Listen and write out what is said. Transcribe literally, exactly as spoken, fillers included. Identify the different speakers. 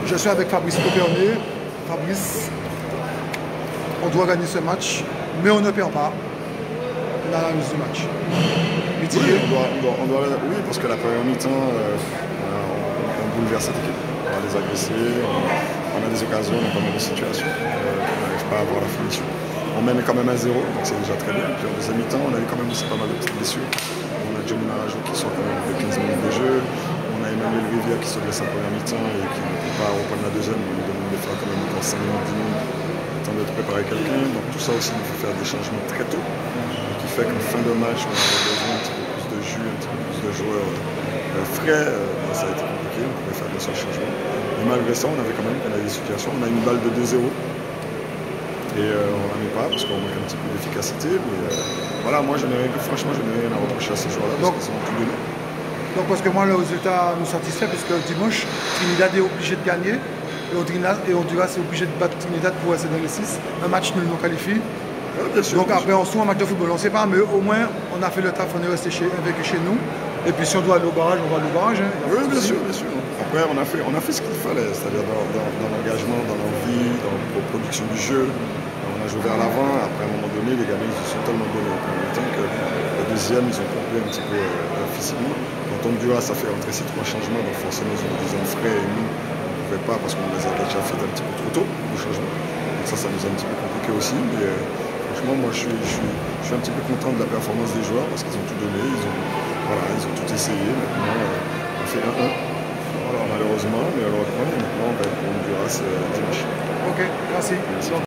Speaker 1: Je suis avec Fabrice Copernier. Fabrice, on doit gagner ce match, mais on ne perd pas. L'analyse du match.
Speaker 2: Oui, on doit, on doit, on doit, oui, parce que la première mi-temps, euh, on, on bouleverse cette équipe. On va les agresser, on, on a des occasions, on a pas mal de situations. Euh, on n'arrive pas à avoir la finition. On mène quand même à zéro, donc c'est déjà très bien. Puis en deuxième mi-temps, on a eu quand même aussi pas mal de petites blessures. On a Johnny Marajo qui sort quand même de quinze minutes de jeu. On a Emmanuel Rivière qui se blesse en première mi-temps et qui ne peut pas reprendre la deuxième. On lui demande de faire quand même encore cinq minutes, dix minutes, le temps de préparer quelqu'un. Donc tout ça aussi, il faut faire des changements très tôt. Qui fait qu'en fin de match, on avait besoin un petit peu plus de jus, un petit peu plus de joueurs euh, frais. Euh, ben, ça a été compliqué, on pouvait faire des seuls changements. Et malgré ça, on avait quand même on a des situations. On a une balle de deux zéro. Et euh, on n'en met pas parce qu'on manque un petit peu d'efficacité. Mais euh, voilà, moi, je n'ai, franchement, je n'ai rien à reprocher à ces joueurs-là parce qu'ils ont tout donné.
Speaker 1: Donc, parce que moi, le résultat nous satisfait, parce que dimanche, Trinidad est obligé de gagner. Et Honduras est obligé de battre Trinidad pour rester dans les six. Un match nul nous qualifie.
Speaker 2: Ouais, bien sûr,
Speaker 1: donc
Speaker 2: bien
Speaker 1: après,
Speaker 2: sûr.
Speaker 1: on se trouve en match de football, on ne sait pas, mais au moins, on a fait le taf, on est resté chez, avec chez nous. Et puis si on doit aller au barrage, on va aller au barrage. Hein.
Speaker 2: Oui, bien sûr, bien sûr. Après, on a fait, on a fait ce qu'il fallait, c'est-à-dire dans, dans, dans l'engagement, dans l'envie, dans la production du jeu. On a joué vers l'avant. Après, à un moment donné, les gamins, ils se sont tellement donnés au premier temps que le deuxième, ils ont pompé un petit peu euh, physiquement. Quand Honduras a fait entrer ces trois changements, donc forcément, ils ont des hommes frais et nous, on ne pouvait pas parce qu'on les a déjà fait un petit peu trop tôt, le changement. Donc ça, ça nous a un petit peu compliqué aussi. Mais, euh, franchement, moi, je suis, je, suis, je suis un petit peu content de la performance des joueurs parce qu'ils ont tout donné, ils ont, voilà, ils ont tout essayé. Maintenant, euh, on fait un un. Voilà, malheureusement, mais alors, maintenant, on va être pour Honduras euh, dimanche.
Speaker 1: Ok, merci.
Speaker 2: Merci.